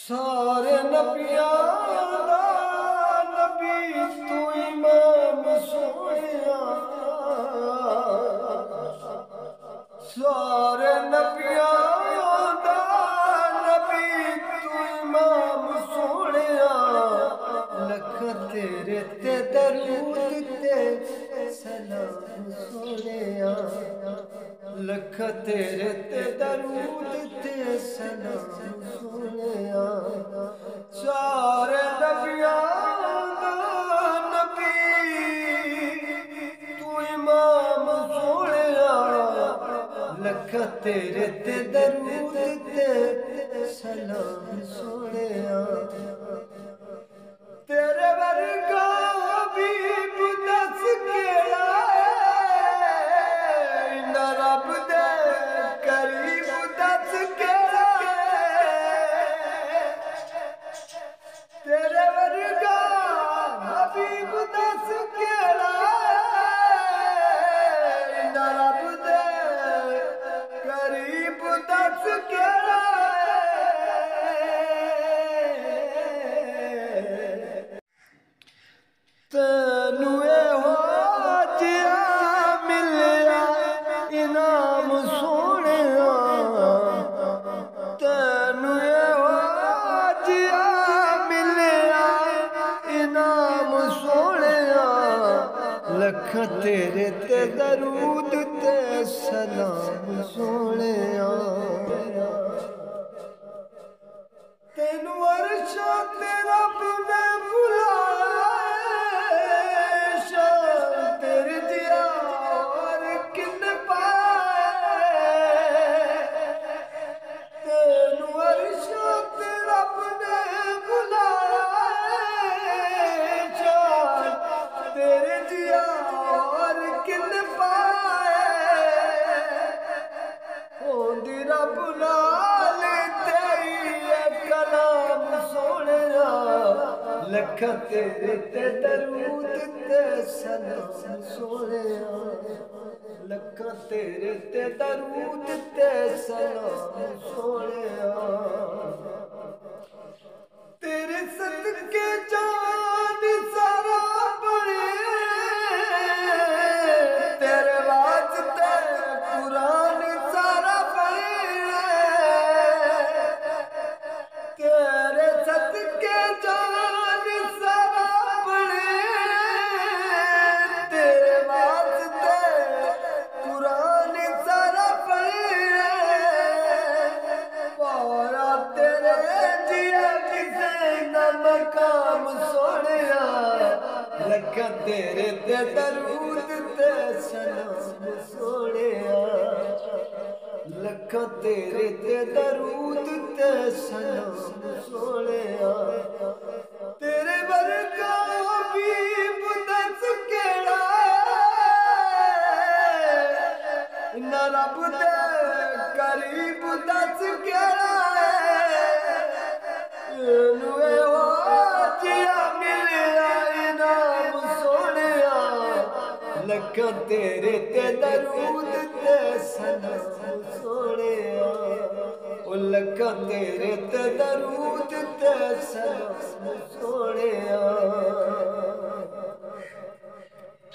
सारे नबियां दा नबी तू इमाम सोनिया। सारे नबियां दा नबी तू इमाम सोनिया। लख तेरे ते दरूद ते सलाम सोनिया। लख तेरे ते दरूद ते सलाम सोनिया। सारे नबियां दा नबी तू इमाम सोनिया। लख तेरे ते दरूद ते सलाम सोनिया। तेरे वर्गा हबीब दस केड़ा न रब दे करीब दस केड़ा। तेरे वर्गा हबीब दस केड़ा न रब दे करीब दस केड़ा। तैनू एहो जिहा मिलिया इनाम सोनिया। तैनू एहो जिहा मिलिया इनाम सोनिया। लख तेरे ते दरूद ते सलाम सोनिया। तैनू अरशा ते रब ने बुलाया। शान तेरे जिहा और किन्ने पाए। तैनू अरशा ते रब ने बुलाया। शान तेरे जिहा और किन्ने पाए। होंदी रब नाल तेरी कलाम सोनिया। लख तेरे ते दरूद ते सलाम सोनिया। लख तेरे ते दरूद ते सलाम सोनिया। तेरे सदके जान सारा बने। तेरे वास्ते कुरान सारा पढ़े। तेरे सदके जान सारा बने। तेरे वास्ते कुरान सारा पढ़े। पाया तेरे जिया किसे न मकाम सोनिया। लख तेरे ते दरूद ते सलाम सोनिया। लख तेरे ते दरूद ते सलाम सोनिया। तेरे वर्गा हबीब दस केड़ा न रब दे करीब दस केड़ा। तैनू एहो जिहा मिलिया इनाम सोनिया। लख तेरे ते दरूद ते सलाम सोनिया। ओ लख तेरे ते दरूद ते सलाम सोनिया।